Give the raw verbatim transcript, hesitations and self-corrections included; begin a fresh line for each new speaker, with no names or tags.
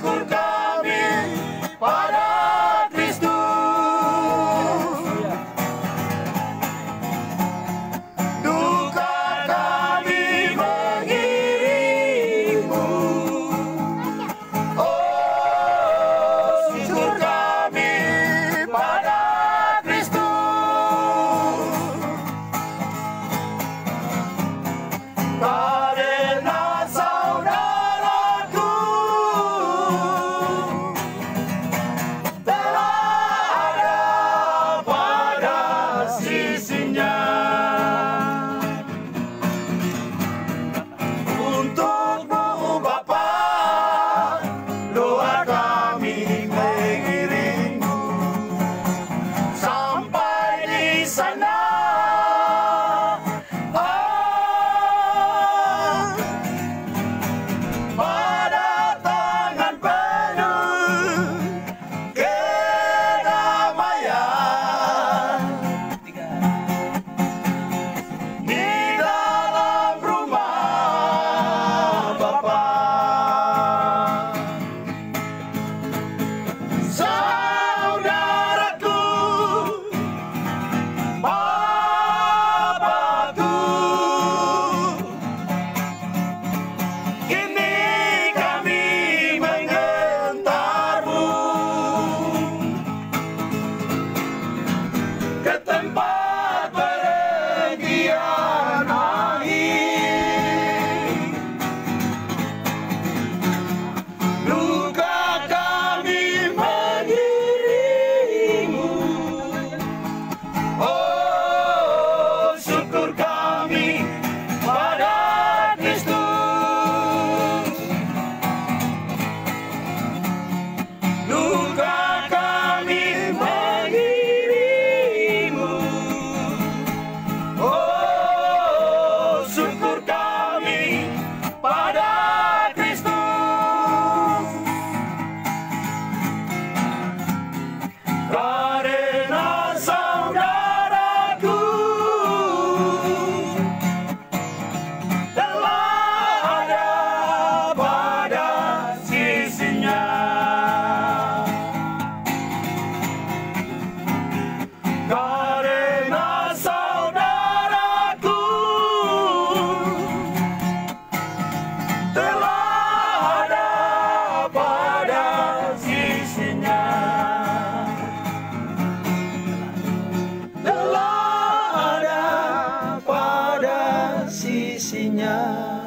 syukur kami pada Kristus. Duka kami mengiringmu. Oh, syukur kami pada Kristus. Karena saudaraku telah ada pada sisinya. Untukmu Bapa, doa kami mengiringmu sampai di sana. Pada tangan penuh kedamaian di dalam rumah Bapa. Saudaraku, Bapakku, kini kami mengantarmu ke tempat pergian akhir. Duka kami mengiringmu. Oh, syukur kami pada Kristus. Duka kami mengiringmu. Oh, syukur kami pada Kristus. Karena saudaraku telah ada pada sisinya. Karena saudaraku telah ada pada sisinya. Telah ada pada sisinya.